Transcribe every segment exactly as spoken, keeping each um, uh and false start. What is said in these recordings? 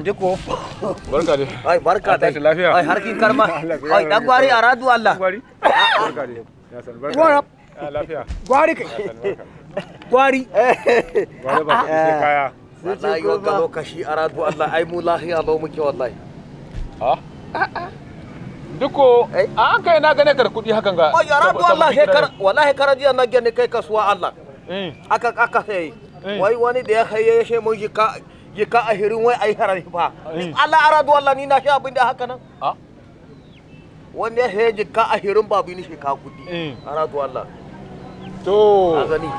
Diko. Barka dai. Ai barka dai. Lafiya. Ai harkin karma. Ai dan gwari a radu Allah. Gwari. Barka dai. Ya san barka. Gwara. Lafiya. Gwari kai. Gwari. Gwari ba sai kaya. Wallahi wanga lokaci a radu Allah ai mu lahiya lau muke wallahi. Ha? Diko, an kai na gane kar kudi hakan ga. Ai a radu Allah shekar wallahi karajiya na gane kai kasuwa Allah. Eh. Aka aka sai. Wai wani da ya haye ya she mun jika jika a hirin wai ai harar fa. Allah a radu Allah ni na shi abin da haka nan. Ha? Wanda ya haye jika a hirin babu ni shi ka kudi. A radu Allah. To. A gani.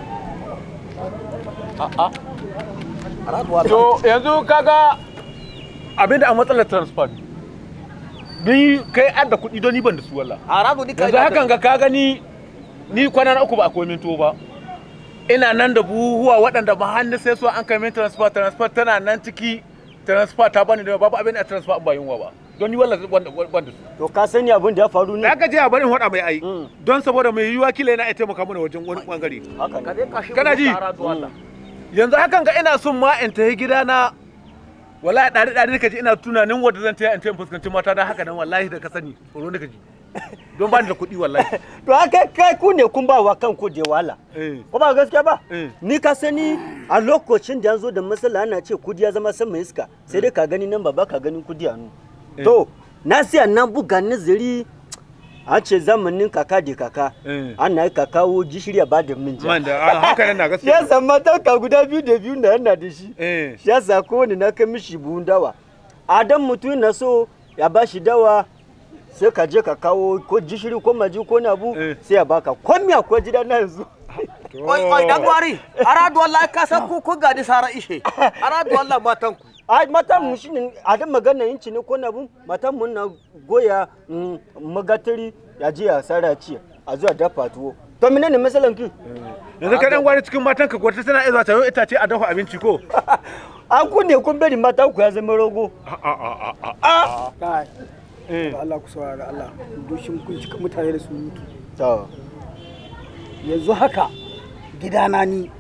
A'a. To yanzu kaga abinda a matsalar transfer ni kai adda kuɗi don ni ban da su wallah. A radu ni kai. Yanzu hakan ga ka gani ni kwana na uku ba a koyi minto ba. Ina nan da buhuwa waɗanda ba hannu sai so an kai min transfer transfer tana nan ciki transfer ta bani da babu abin da transfer an ba yunwa ba. Don ni wallah ban da su. To ka sani abin da ya faru ne? Ka je a barin hoda mai ai. Don saboda mai yiwa kila yana iya taimaka mana wajen wani bangare. Kana ji? Yanzu hakan ga ina son ma in tafi gidana wallahi dare dare kaji ina tunanin wanda zan taya in tayi fuskanci mata dan haka nan wallahi da ka sani tsoro ne kaji don ba ni da kuɗi wallahi to haka kai ku ne kun ba wa kanku da wala ko ba gaskiya ba ni ka sani a lokacin da yanzu da masala ana ce kudi ya zama san mai iska sai dai ka gani nan baba ka ganin kudi a nu to na siya nan buga nazari an ce zamanin kaka da kaka ana yi kakawo gishiri ba da minja haka nan na gaskiya ya san matan ka guda biyu da biyu da yana da shi shi ya sa kowane na kai mishi buhun dawa adam mutum na so ya ba shi dawa sai ka je ka kawo ko gishiri ko maji ko nabu sai ya baka komi akwai gida na yanzu oi oi dan gwari aradu wallahi ka san ku ku gadi sara ishe aradu wallahi matan ku ai matan mu shine adam magana yin ci ne ko nabu matan mu na goya magatari ya je ya sara ci a zuwa dafa tuwo to menene misalan ki yanzu ka dan gwari cikin matan ka gwata tana izuwa tayo itace a dafa abinci ko an ku ne kun bari matan ku ya zama rogo a a a a a kai eh Allah ku saurara Allah dushin kun cika mutane da su mutu to yanzu haka gidana ni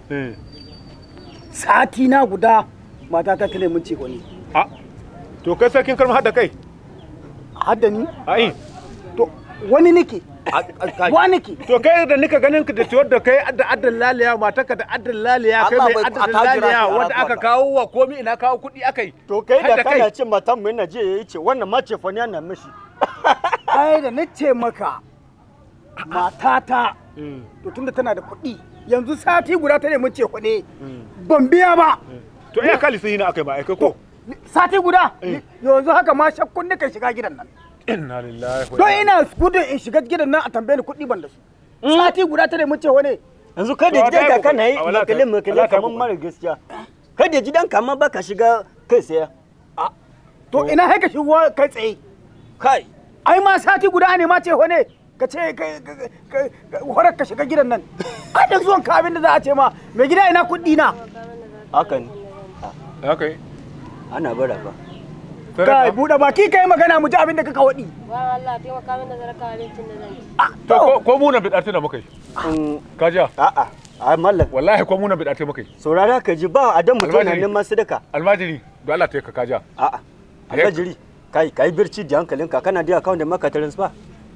sati na guda mata ta tale mun ce wani a to kai sarkin karma hadda kai hadda ni ai to wani nake wani nake to kai da nika ganin ka da ciwar da kai adda addan laliya matarka da addan laliya kai mai addan laliya wanda aka kawo wa komi ina kawo kuɗi akai to kai da kana ce matan mu ina je yayi ce wannan ma ce fa ne ana mishi ai da nace maka matata to tunda tana da kuɗi yanzu sati guda ta ne mun ce kuɗi ban biya ba to iya kali sai ina akai ba akai ko sati guda yanzu haka ma shakkun nika shiga gidan nan inna lillahi don ina gudun in shiga gidan nan a tambaye ni kuɗi ban da su sati guda ta ne mun ce wani yanzu kada gidan ka kana yi makale makale kamar mara gaskiya kada gidan ka ma baka shiga kai saya to ina haka shigo kai tsaye kai ai ma sati guda ne ma ce wane ka ce horar ka shiga gidan nan a da zuwan ka abin da za a ce ma mai gida ina kuɗi na haka ne haka yi ana bara ba kai buɗe baki kai magana mu ji abin da kaka waɗi wa Allah taimaka min da zaraka abincin da zan ci to ko mu na bid'ati da muka yi ka ji a'a a mallam wallahi ko mu na bid'ati muka yi saurara ka ji ba adam mutum na neman sadaka almajiri don Allah ta ka kaja a'a almajiri kai kai birci da hankalinka kana da account da maka transfer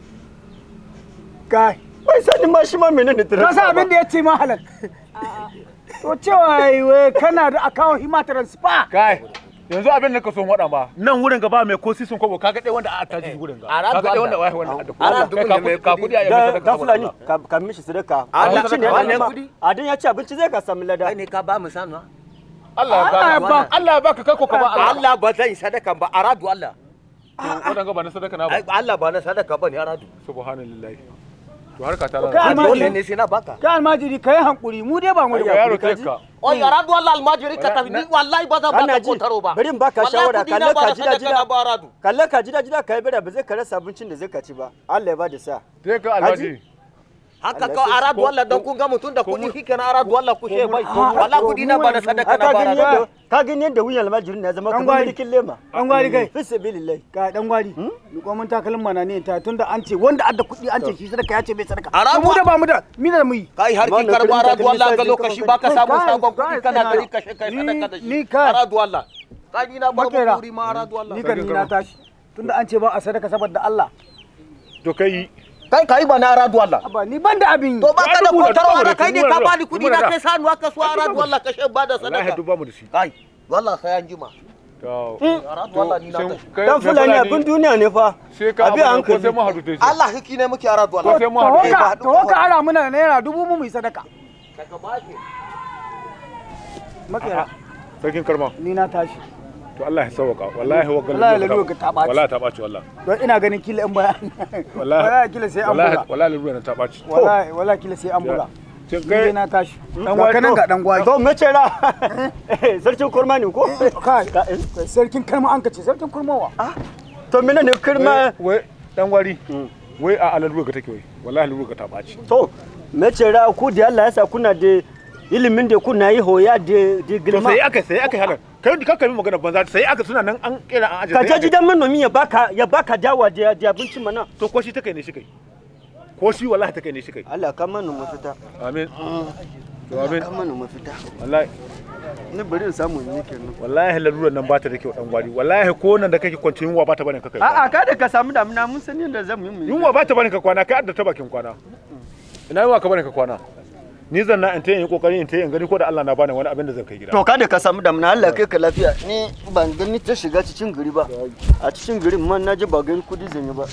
kai wai sani ma shi ma menene transfer ka sa abin da ya ce ma halal to cewa wai kana da account hima transfer kai yanzu abin da ka son wada ba nan wurin gaba mai ko sisin kobo kaga dai wanda a taji wurin ga kaga dai wanda wai wannan da ka kudi a yamma da fulani ka mishi sadaka abinci ne wannan adan ya ci abinci zai ka samu lada ai ne ka ba mu sanuwa Allah ba Allah ba ka kako ka ba Allah ba zan sadaka ba aradu Allah wannan ga ba na sadaka na ba Allah ba na sadaka ba ne aradu subhanallahi to harka ta kai dole ne sai na baka kai almajiri kai hankuri mu dai ba mu da yaro kai ka oi aradu Allah almajiri ka tafi ni wallahi ba za ba ko taro ba bari in baka shawara kalle ka jida jida kalle ka jida jida kai bada ba zai ka rasa abincin da zai ka ci ba Allah ya ba da sa sai ka almajiri haka ka aradu Allah dan kun ga mutun da kudi kike na aradu Allah ku she bai wallahi kudi na ba da sadaka na ba ka gani yadda wuyan almajirin na zama kamar milikin lema an gwari kai fi sabilillahi ka dan gwari ni ko mun takalin mana ne ta tunda an ce wanda adda kudi an ce shi sadaka ya ce bai sadaka mu da ba mu da mi da mu yi kai har kin karba aradu Allah ga lokaci baka samu sabon kudi kana gari kashe kai sadaka da shi aradu Allah Kani na bar Makera. wuri ma aradu Allah. Ni kan ni na tashi. Tunda an ce ba a sadaka saboda Allah. To kai Kai kai ba na aradu Allah. Aba ni ban da abin. To ba ka da Ka rubuta, kotarwa da ka kai ne rubuta, ka bani kudi na rubuta. kai sanu aka so aradu Allah ka she ba da wallahi sadaka. duk ba mu da shi. Kai wallahi sai an jima. To Aradu Allah ni na sai tashi. kai Dan Fulani abin duniya ne fa. sai ka Abi abu ko hankali. sai mu haɗu da shi. Allah hiki ne muke aradu Ko Allah. sai mu To haɗu. ka to ka ara muna naira dubu mu mu yi sadaka. Daga baki. Makera Sarkin karma. ni na tashi. To Allah ya sauka. Wallahi wa gallu. Wallahi laluwa ka ta ɓaci. Wallahi ta ɓaci wallahi. Don ina ganin kila in baya. Wallahi. Wallahi kila sai an Wallahi buga. wallahi laluwa ta ɓaci. Wallahi wallahi kila sai an buga. Cin Ni kai na tashi. Dan Dan gwai kanan ga dan gwai. To mace ra. Sarkin kurma ne ko? Kai sarkin kalma an kace sarkin kurmawa. To mene ne kurma? wai dan wari. Wai a alaluwa ka take wai. Wallahi laluwa ka ta ɓaci. To mace ra ku da Allah ya sa kuna da ilimin da kuna yi hoya da da To girma. sai aka sai aka halar. Kai ka kalmi magana banza sai aka suna nan an kira an aje. Ka sai je aka- gidan manomi ya baka ya baka dawa da da abinci mana. To ko shi take ne shi kai. Ko shi wallahi take ne shi kai. Allah ka mana mafita. Amin. To amin. Ka mana mafita. Wallahi Ni bari in samu ni kenan. wallahi lalurar nan ba ta da kyau dan gwari. Wallahi ko nan da kake kwance yunwa ba ta bane ka kai. A'a ka da ka samu damuna mun san yadda zan yi mu. Yunwa ba ta bane ka kwana kai adda ta bakin kwana. Ina yunwa ka bane ka kwana. Ni zan na in ta yin kokari in ta yin gani ko da Allah na bani wani abin da zan kai gida. To ka da ka samu damuna Allah kai ka lafiya. Ni ban gani ta shiga cikin gari ba. A cikin garin man naji ba gani kudi zan yi ba.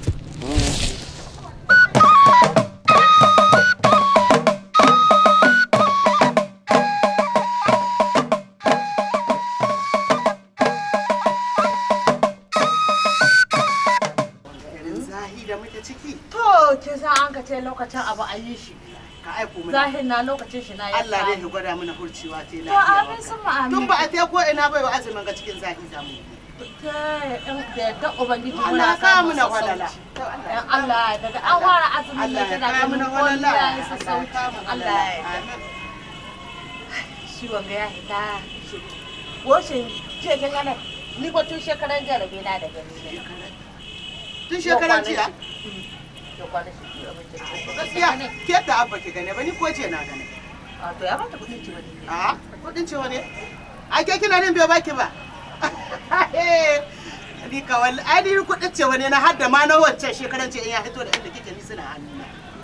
zahi da muke ciki To, kin san an ka ce lokacin abu a yi shi. ka aiko mana Zahin na lokacin shi na ya Allah ne ya samu. gwada mana hurcewa ta To, amin sun lafiya tun ba a ta ko ina bai wa azumin ga cikin zahi zamu Ke in da yadda Ubangiji Allah muna ya kawo samun mana walala sassauci. In Allah ya daga an fara azumin Allah da ya kina kawo ganin mana ko walala ya yi Allah ya sassauci. kawo mana Allah ya walala yarda. amin Shi wanga ya hita. Goshin jiya kin gane ni ko tun shekaran jiya rabe na da gani ne. tun shekaran jiya To kwana shi biyu abin da ke. gaskiya ke ta abba ki gane ba ni ko ce na gane A to ya bata kuɗin ci wani. a kudin ce wani a ke kina nan bai baki ba ni ka wallahi ai ni kudin ce wani na hadda ma na wancan shekaran ce in ya hito da inda kike ni suna hannuna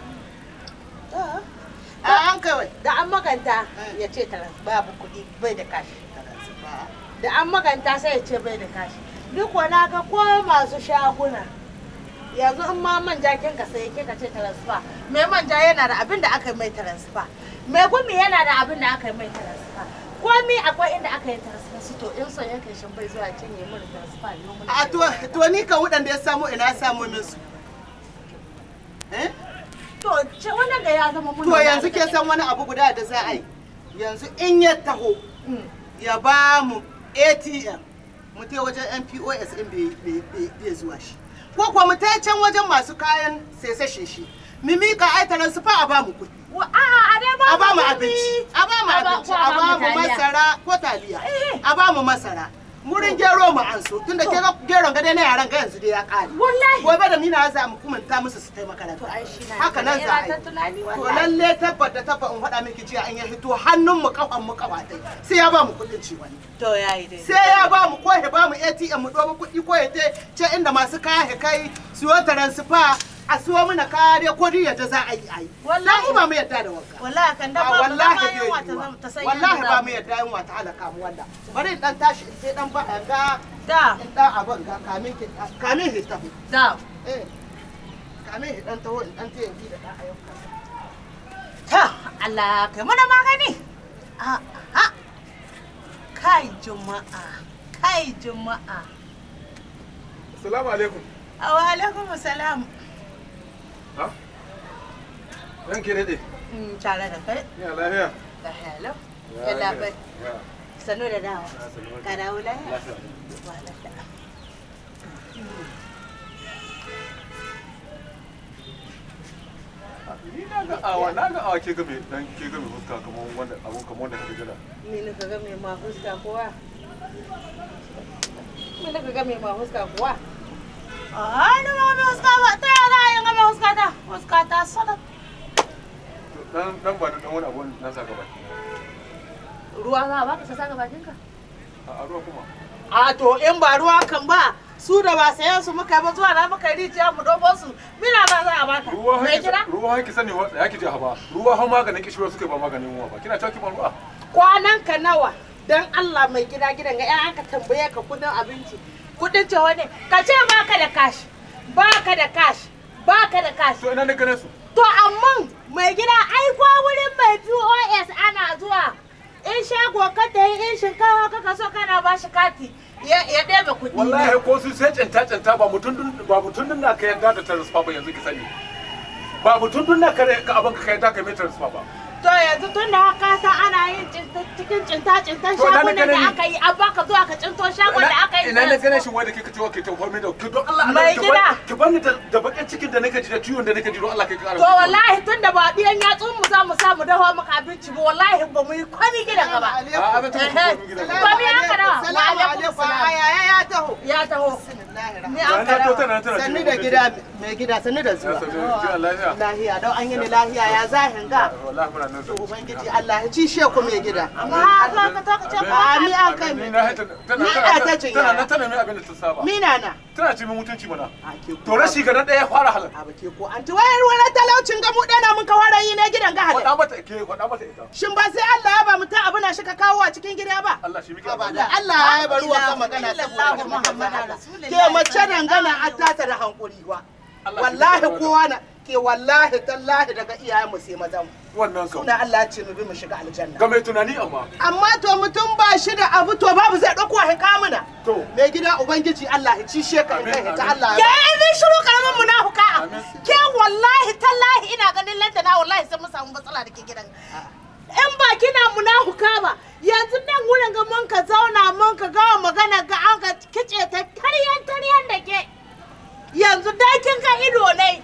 a an kawai Da an maganta ya ce tara babu kuɗi bai da kashi. Da an maganta sai ya ce bai da kashi. Duk wani ga ko masu shaguna. Yanzu in ma manja kin ka sai kika ce transfer. Mai manja yana da abin da aka yi mai transfer. Mai gumi yana da abin da aka yi mai transfer. Komi akwai inda aka yi transfer su to in son yankin shin bai zuwa cinye mun transfer ne mun. a to to ni ka waɗanda ya samu ina ya samu min su eh To ce wannan da ya zama mun. to yanzu ke san wani abu guda da za a yi yanzu in ya taho ya ba mu A T M mu tai wajen N P O S in bai bai zuwa shi ko kuwa mu tai can wajen masu kayan sesashe shi mu mika aitaran su fa a ba mu kuɗi A'a a dai ba a ba mu abinci a ba mu A ba- abinci ko a ba mu taliya. masara ko taliya Eh. a ba mu masara murin gero mu an so tunda ke ga geron ga dai na yaran ga yanzu dai ya kare Wallahi. gobe da mina za mu kumanta musu su tai To makaranta ai shi na. haka nan za a yi tunani to wallahi. lalle tabbata tabba in faɗa miki jiya an ya hito hannun mu kafan mu kawatai sai ya ba mu kuɗin ci wani To yayi dai. sai ya ba mu ko ya ba mu A T M mu ɗoba kuɗi ko ya ce inda masu kaya ya kai siyo taransifa a siyo mana kaya dai ko ya ta za a yi a yi Wallahi. mu ba mu yadda da wanka Wallahi kan da a ba wallahi bai bai yi wata yiwuwa ta san wallahi yadda ba za mu yadda yin wata halaka mu wanda bari in dan tashi in sai dan ba ga Da, in dan abin ga kamin ki kamin ki tafi da. eh kamin ki dan taho in dan tayi ki da dan ayyuka Ta, Allah kai mana magani. A ha. Kai juma'a. Kai juma'a. Assalamu alaikum. Wa alaikum salam. Ha? Ran ke dade. Mm, tare da kai. Ina lafiya. Da hello. Yalla bai. Sanu da dawo. Ka dawo lafiya. Wallahi. Ni na ga awa na ga awa ke ga me dan ke ga me fuska kamar wanda abun kamar wanda kake jira. Ni na ga mai ma fuska kuwa. Ni na ga mai ma fuska kuwa. Ah, ni ma mai fuska ba. Ta ya za a yi ga mai fuska ta? Fuska ta salat. Dan dan ba da dan wani abu na saka baki. Ruwa za a baka ka saka bakinka? A ruwa kuma. A to in ba ruwa kan ba su da ba sayan su muka ba zuwa na muka rijiya mu dogo su mina ba za a baka. Me kira? Ruwa hanki sani wa ya kije haba. Ruwa ha maganin kishiro suka ba maganin ruwa ba. Kina cewa ban ruwa. Kwanan ka nawa dan Allah mai gida gidan ga ƴan ka tambaye ka kudin abinci. Kudin cewa ne ka ce baka da kashi. Baka da kashi. Baka da kashi. To ina ne gane su? To amma mai gida ai ko wurin mai P O S ana zuwa. In shago ka ta yi in shinkawa kaka so kana ba shi kati ya ɗebe kuɗi. Wallahi ko su sai canta canta ba mutum ba mutum na ka yarda da transfer ba yanzu ki sani. Ba mutum na ka abin ka yarda ka mai transfer ba. To yanzu tun da haka sa ana yin cikin cinta cintan shagunan da aka yi an baka zuwa ka cinto shagon da aka yi. Ina ne gane shi wanda kika ce wa ke tafi mai da ki don Allah Mai gida. ki bani da bakin cikin da nake ji da ciwon da nake ji don Allah kai ka. To wallahi tun da ba biyan yatsun mu za mu sa mu dawo maka abinci ba wallahi ba mu yi kwami gidan ka ba. A abin ta kwami gidan. Kwami haka da. Salamu alaikum. Aya ya taho. Ya taho. Ni an kara. Sanni da gida mai gida sanni da zuwa. Lahiya don an yi ni lahiya ya zahin ga. Wallahi muna nan. Ubangiji Allah ya ci she ku mai gida. Amma haka ka to ka ce A mi an kai mi. Ni a ta cin Tana yara. nan tana mai abin da ta saba. Mina na. Tana ci min mutunci mana. A ke To rashi ga nan ɗaya fara halal. A bake ko anti wayar wani talaucin ga mu dana mun ka fara yi na gidan ga halal. Faɗa mata ke faɗa mata ita. Shin ba sai Allah ya ba mutum abu na shi ka kawo a cikin gida ba? Allah shi muke. Da Allah ya bari wa magana saboda Muhammadu Ke mace dangana an tata da hankuri wa. Wallahi kowa na ke wallahi tallahi daga iyayen mu sai mazan. Wannan kan. Suna Allah ya ce mu bi mu shiga aljanna. Ga mai tunani amma. Amma to mutum ba shi da abu to babu zai dauko hi kamuna. To. Mai gida ubangiji Allah ya ci sheka in kai ta Allah Ya ya. yi min shiru karamin munafuka. Ke wallahi tallahi ina ganin lantana wallahi sai mun samu matsala da ke gidan. In ba kina munafuka ba yanzu nan wurin ga mun ka zauna mun ka gawa magana ga an ka kice ta taryan taryan da ke. Yanzu dai kin ga ido ne.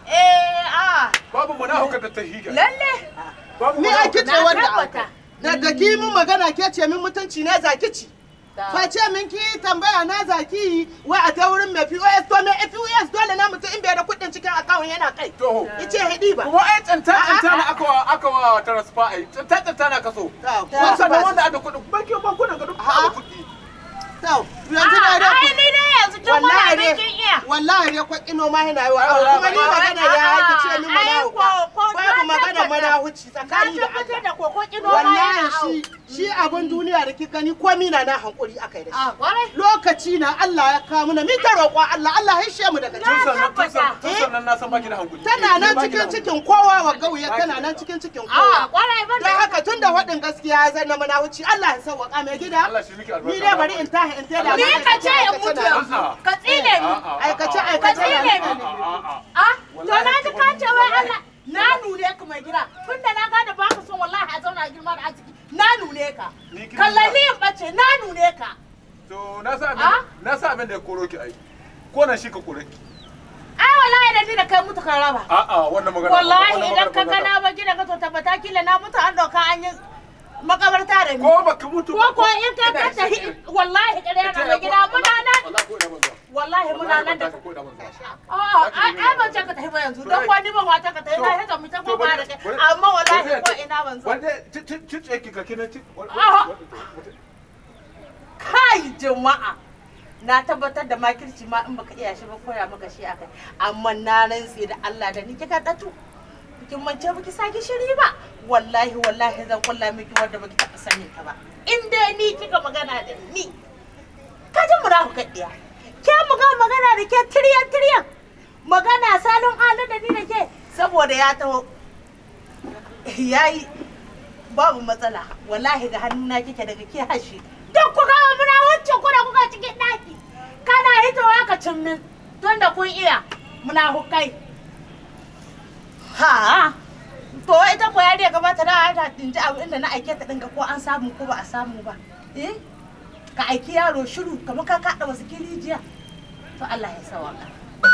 Eh a. Babu munafuka da tahiga. Lalle. Babu Ni a munafuka. kice wanda. Da da ki mun magana ke ce min mutunci ne zaki ci. Face min ki tambaya na zaki wai a ta wurin mai P O S to mai P O S dole na mutum in bai da kuɗin cikin akawun yana kai. To. Ice hidi ba. Kuma ai tsanta tsanta na aka wa aka wa transfer ai. Tsanta tsanta na kaso. Wasa da wanda ada kuɗin bankin bankunan ga duk ba kuɗi. Tau, yanzu da da Ai ni dai yanzu tun wani abin kin iya. wallahi ne kwa ino ma yana yi wa kuma ni magana ya haƙi ce min mana babu magana mana huci tsakani da Allah. da koko kino ma Wallahi yana shi shi abin duniya da kika ni komi na na hankuri akai da Ah, shi. kwarai. Lokaci na Allah ya kawo mana mi ta roƙo Allah Allah ya hishe mu daga Tun ciki. sannan tun sannan tun sannan na san baki da hankuli. Tana nan cikin cikin kowa wa gauye tana nan cikin cikin Ah, kowa. kwarai ban Don haka tun da waɗin gaskiya ya zanna mana wuci Allah ya sauwaƙa mai gida. Allah shi miki albarka. Ni dai bari in tahi in tada. Ni ka ce in mutu yanzu. Ka tsine ni. Aikace Ka aikace tsine ne. ni. Ah, to na ji ka ce wai Allah na nune ka mai gida. Tunda na gane ba ka son wallahi a zauna a girma da arziki. Na nune ka. Kallani in bace na nune ka. To na sa abin na sa abin da ya koro ki ai. Ko nan shi ka kore ki. Ai wallahi da ni da kai mutu kan raba. A'a wannan magana. Wallahi idan ka gana ba gida ka to tabbata kila na mutu an doka an yi makabarta da ni. Ko baka mutu. Ko ko in ka ka tahi wallahi kare na mai gida muna nan. Wallahi ko da banza. Wallahi muna nan da Ko da banza. A'a ai ban ce ka tafi ba yanzu don wani ban wata ka tafi na hita mu ta ko ba da kai amma wallahi ko ina ban zo. Wanda ci ci ki ga kinan ci. Kai jama'a na tabbatar da makirci ma in baka iya shi ba koya maka shi akai amma na rantse da Allah da ni kika datu kin mance baki saki shiri ba wallahi wallahi zan kulla miki wanda baki taba sani ta ba in dai ni kika magana da ni ka ji murahu kaddiya ke mu ga magana da ke tiryan tiryan magana salon alu da ni da ke saboda ya taho yayi babu matsala wallahi ga hannuna kike daga ke hashi duk ku ga muna wancan kuna kuka cikin daki kana hitowa ka cimmin don da kun iya muna hukai ha to ita ko ya dai gabata da ta dinji abu inda na aike ta dinga ko an samu ko ba a samu ba eh ka aiki yaro shiru kamar ka kada wasu kirijiya to Allah ya sawaka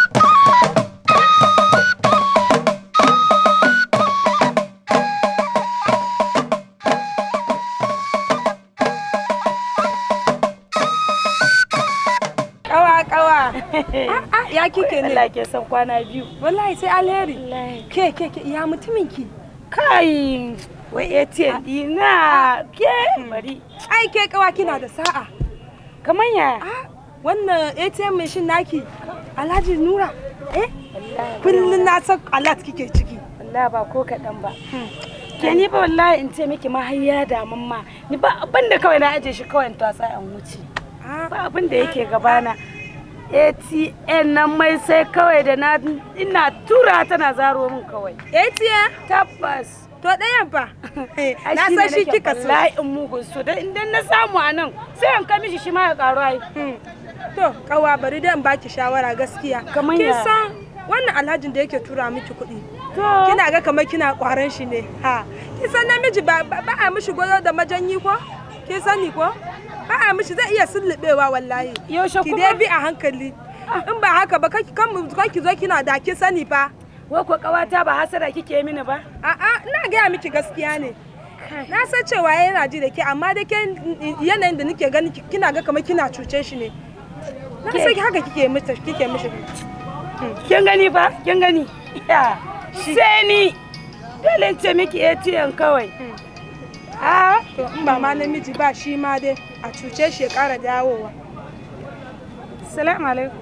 ya kike ne? Allah ke son kwana biyu. Wallahi sai alheri. Ke ke ke ya mutumin ki? Kai wai A T M dina ke bari. Ai ke kawa kina da sa'a. Kamar ya? Wannan A T M machine naki Alhaji Nura. Eh? Kullun na san alat kike ciki. Wallahi ba ko kadan ba. Ke ni ba wallahi in ce miki ma har ya da mamma. Ni ba abin da kawai na aje shi kawai ta sai an wuce. Ba abin da yake gabana. A T M nan mai sai kawai da na ina tura tana zaro min kawai. A T M? Tabbas. To ɗayan fa. Na san shi kika so. Wallahi in mugun so dan idan na samu anan sai an kai mishi shi ma ya karo ai. To kawa bari da in baki shawara gaskiya. Kaman kin ya. san wannan alhajin da yake tura miki kuɗi. Kina ga kamar kina kwaran shi ne. Ha. Kin san namiji ba ba a mishi goyo da majanyi ko? Kin sani ko? Ba a mishi zai iya sullubewa wallahi. Yaushe kuma? Ki dai bi a hankali. In ba haka ba kaki kan ki zo kina da kin sani fa. Wai ko kawata ba hasara kike mini ba? A'a ina ga miki gaskiya ne. Na san cewa yana ji da ke amma da ke yanayin da nake gani kina ga kamar kina cuce shi ne. Na san haka kike mishi kike mishi. Kin gani ba? Kin gani? Ya. Sai ni dole ce miki A T M kawai. Ah, to in ba ma namiji ba shi ma dai a cuce shi ya ƙara dawowa. Assalamu alaikum.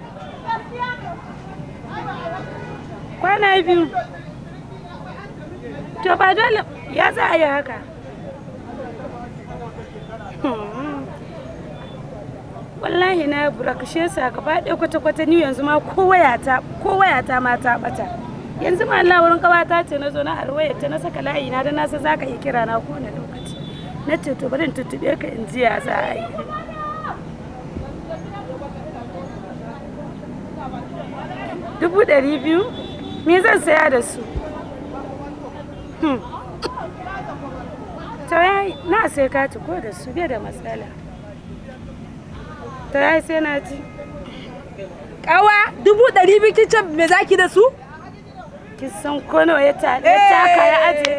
Kwana biyu. To ba dole ya za a yi haka. Wallahi na burakashe sa gaba ɗaya kwata-kwata ni yanzu ma ko wayata ko wayata ma ta bata. Yanzu ma Allah wurin kawata ce na zo na arwaya ta na saka layi na da na san zaka yi kira na kowane lokaci. Na ce to bari in tuttube ka in ji ya za a yi. Dubu ɗari biyu? Me zan saya da su? To yayi na sai kati ko da su bai da matsala. To yayi sai na ci. Kawa dubu ɗari biyu kin ce me zaki da su? Kin san ko nawa ya ta ya taka ya aje.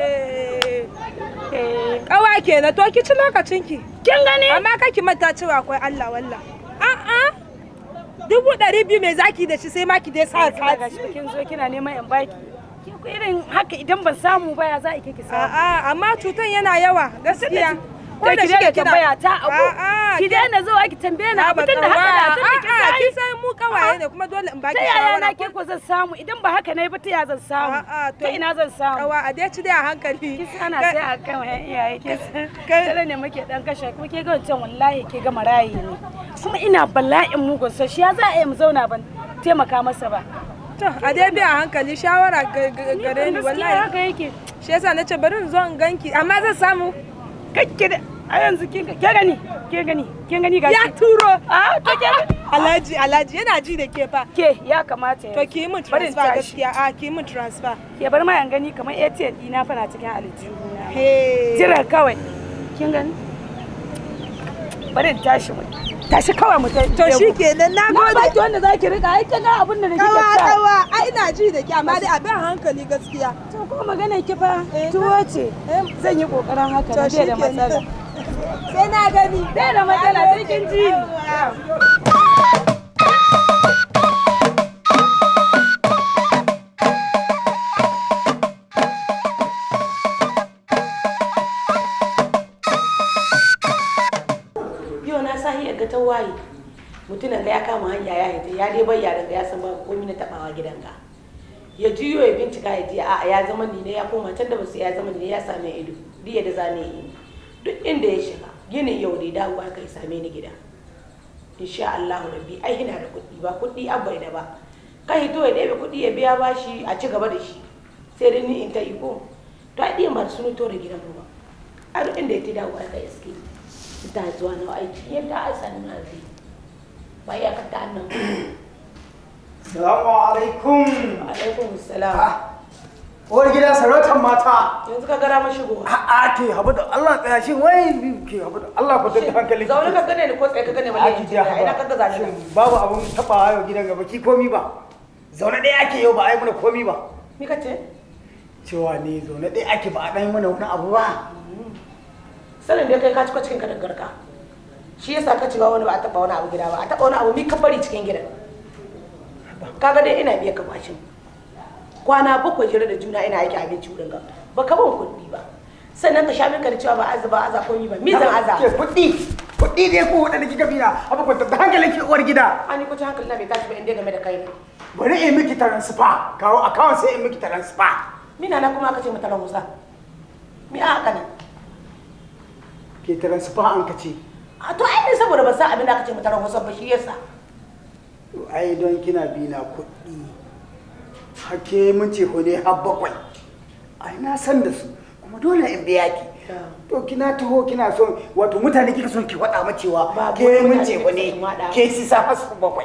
Eh kawa kenan to ki ci lokacin ki. Kin gani? Amma kake manta cewa akwai Allah wallah. A'a dubu ɗari biyu me zaki da shi sai ma ki dai sa kati. Kin zo kina neman in baki. Ko irin haka idan ban samu ba ya za a kike samu. A'a amma cutan yana yawa gaskiya. Ko da shi tambaya ta abu. Ki daina zuwa ki tambaye ni abu tunda haka da tunda ki sai. Ki sai mu kawaye ne kuma dole in baki shawara. Ta yaya na ke ko zan samu idan ba haka nayi ba ta ya zan samu. Ta ina zan samu. Kawa a dai ci dai a hankali. Ki sana sai a kan wayan iyaye ke san. Kare ne muke dan kashe kuma ke ga wancan wallahi ke ga marayi ne. Kuma ina bala'in mugun so shi ya za a yi mu zauna ban taimaka masa ba. To a dai bi a hankali shawara gare ni wallahi haka yake. Shi yasa nace bari in zo in ganki amma zan samu kakke da a yanzu kin ke gani ke gani kin gani ga ya turo a to ke Alhaji Alhaji yana ji da ke fa ke ya kamata to ki yi min transfer gaskiya a ki yi min transfer ke bar ma yan gani kamar A T M dina fa na cikin aljihu na he jira kawai kin gani bari tashi mu tashi kawai mu to shikenan na gode ba ki wanda zaki rika ai kin ga abin da nake kawa kawa ai ina ji da ki amma dai abin hankali gaskiya to ko magana ki fa tuwo ce zan yi kokarin haka na bai da matsala sai na gani bai da matsala sai kin ji ta waye mutumin ga ya kama hanya ya hita ya dai bai yaran ga ya san ba komai na tabawa gidanka ya juyo ya bincika ya ji a ya zama ni ne ya koma can da basu ya zama ni ne ya same ido diya da zane yi duk inda ya shiga ginin yau dai dawo haka ya same ni gida insha Allah rabbi ai ina da kuɗi ba kuɗi abai da ba kai hito ya ɗebe kuɗi ya biya bashi a ci gaba da shi sai dai ni in ta iko to ai diyan ba su nuto da gidan mu ba a duk inda ya ta dawo haka ya ski ta zuwa na aiki yadda a sani na zai ba ya ka ta annan Assalamu alaikum. Alaikum salam. Uwar gida sarautar mata. Yanzu ka gara mashi go. A'a ke habu da Allah tsaya shi wai ke habu da Allah fa da hankali. Zaune ka gane ni ko tsaye ka gane ba laifi da ina ka gaza ni. Babu abun tabawa yau gidan gaba ki komi ba. Zaune ɗaya ake yau ba ai mana komi ba. Ni ka ce? Cewa ne zaune ɗaya ake ba a ɗan mana wani abu ba. Sanin da kai ka cika cikin ka dangarka. Shi yasa ka ci ba wani ba a taba wani abu gida ba. A taba wani abu mi ka bari cikin gidan. Kaga dai ina biya ka bashin. Kwana bakwai jira da juna ina aiki abinci wurin ka. Ba ka ban kuɗi ba. Sannan ka sha min ka da cewa ba aza ba aza komi ba. Mi zan aza? Ke kuɗi. kuɗi dai ko waɗanda kika bina abu kwanta da hankalin ki uwar gida. Ani ko hankali na bai tashi ba inda game da kai ne. Bari in miki transfer kawo account sai in miki transfer. Mina na kuma aka ce mata rahusa. Mi a haka nan? Ke transfer an ka ce. A to ai ne saboda ba sa abin da aka ce mata rahusa ba shi yasa. Ai don kina bina kuɗi. Hake mun ce ko ne har bakwai. Ai na san da su kuma dole in biya ki. To kina taho kina son wato mutane kika son ki wada ma cewa ke mun ce ko ne ke si sa hasu bakwai.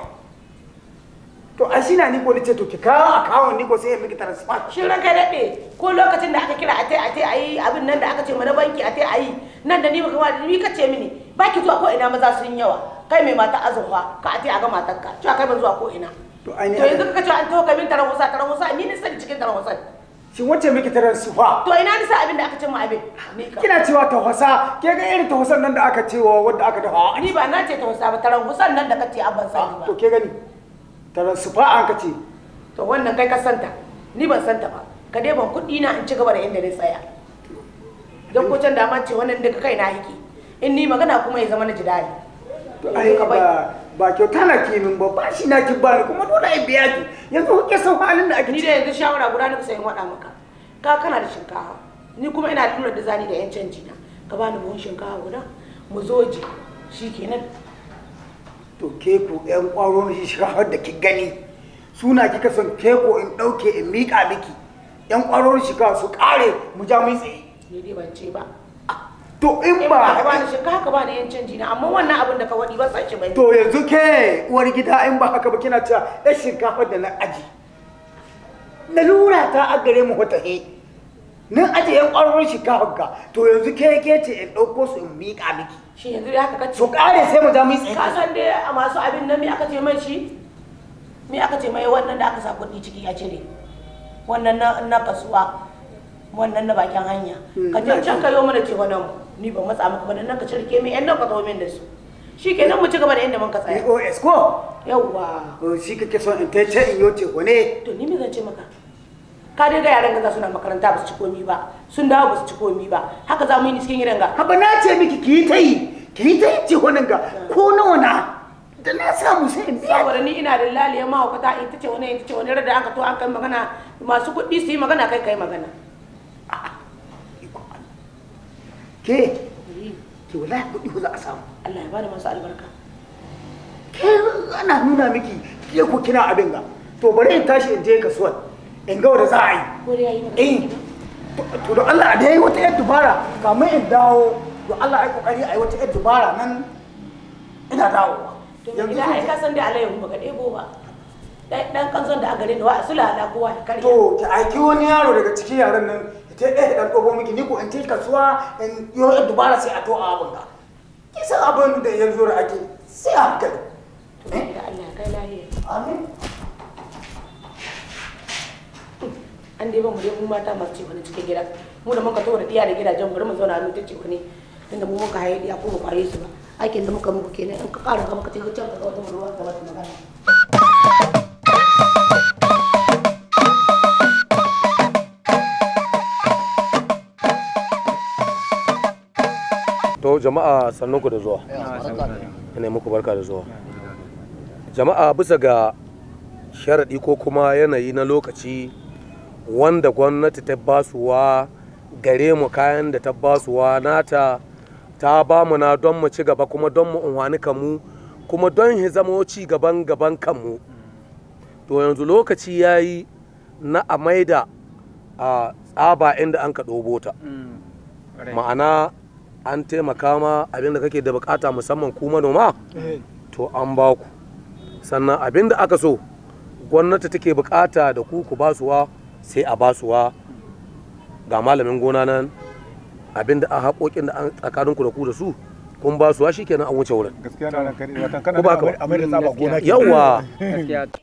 To a shi na ni ko ni ce to ki kawo account ni ko sai in miki transfer. Shin ranka dade ko lokacin da aka kira a tai a tai ayi abin nan da aka ce mana banki a tai ayi nan da ni baka ma ni kace mini baki zuwa ko ina maza sun yawa kai mai mata azurfa ka a tai a ga matarka cewa kai ban zuwa ko ina. To yanzu kaka ce an taho ka min taron wasa taron wasa ni ne sani cikin taron wasa. Shin wacce miki taron sufa? To ina nisa abin da aka ce mu abin. Kina cewa tauhasa, ke ga irin tauhasan nan da aka cewa wanda aka dafa. Ni ba na ce tauhasa ba taron husan nan da kace abban sani ba. To ke gani? Taron sufa an kace. To wannan kai ka santa. Ni ban santa ba. Ka dai ban kuɗi na in ci gaba da inda ni tsaya. Don ko can da man ce wannan daga kai na yake. In ni magana kuma ya zama na jidali. To ai ba ba kyauta na ke min ba ba shi na ki bani kuma dole in biya ki yanzu kuke san halin da ake ni da yanzu shawara guda na kusa in wada maka ka kana da shinkafa ni kuma ina da lura da zani da yan canji na ka bani buhun shinkafa guda mu zoji shikenan to ke ku yan kwaro shi shinkafa da ki gani suna kika son ke ko in dauke in mika miki yan kwaro shinkafa su kare mu ja mu tsaye ni dai ban ce ba to in ba ka bani shinkafa ka bani yan canji na amma wannan abin da ka wadi ba san shi ba to yanzu ke uwar gida in ba haka ba kina cewa ɗan shinkafa da na aji na lura ta a gare mu wata he nan aje yan ƙwarorin shinkafa ka to yanzu ke ke ce in ɗauko su in miƙa miki shi yanzu dai haka kace su ƙare sai mu ja mu tsaye ka san dai a masu abin nan me aka ce mai shi me aka ce mai wannan da aka sa kuɗi ciki ya cire wannan na kasuwa wannan na bakin hanya ka je can ka yo mana ce wannan ni ba matsa maka ba nan ka cirke mi yan nan ka zo min da su shikenan mu ci gaba da inda mun ka tsaya O S ko yawa to shi kake son in tai ce in yo ce ne to ni me zan ce maka ka dai ga yaran ga suna makaranta ba su ci komi ba sun dawo ba su ci komi ba haka za mu yi cikin gidan ga haba na ce miki ki ta yi ki ta yi ce wannan ga ko nawa na da na samu sai in biya saboda ni ina da laliya mahaukata ita ce wani ita ce wani rada aka to an kai magana masu kuɗi su yi magana kai kai magana ke ke wallahi kuɗi ko za a samu Allah ya bada masu albarka ke ana nuna miki ke ko kina abin ga to bari in tashi in je kasuwar in ga wanda za a yi ko dai yayi eh to don Allah a dai wata yar dubara kamar in dawo don Allah ai kokari ai wata yar dubara nan ina dawowa yanzu ai ka san dai alayyahu baka debo ba dan kanzon da a gare ni wa asula ala kowa ya karya to ki aiki wani yaro daga cikin yaran nan ita ɗaya dan dogo miki ni ko in ce kasuwa in yo yar dubara sai a to a abin ka kisa abin da yanzu da ake sai a hankali to da Allah kai lahiya amin an dai ba mu dai mu mata masu ce wani cikin gida mu da muka tawo da diya da gidajen bari mu zauna mu tace wani tunda mu muka haye diya ko mu kwaye su ba aikin da muka muku kenan in ka ƙara ga muka ce can ka ga wata ruwa ka mata magana to jama'a sannunku da zuwa ina muku barka da zuwa jama'a bisa ga sharaɗi ko kuma yanayi na lokaci wanda gwamnati ta basuwa gare mu kayan da ta basuwa nata ta ba mu na don mu ci gaba kuma don mu unwani kanmu kuma don hi zama ci gaban gaban kanmu to yanzu lokaci ya yi na a maida a tsaba inda an ka ɗobo ta ma'ana an taimaka ma abinda kake da bukata musamman ku manoma to an ba ku sannan abinda aka so gwamnati take bukata da ku ku basuwa sai a basuwa ga malamin gona nan abinda a haƙoƙin da tsakaninku da ku da su kun basuwa shikenan an wuce wurin gaskiya na nan kare watan kana a mai da tsaba gona yawa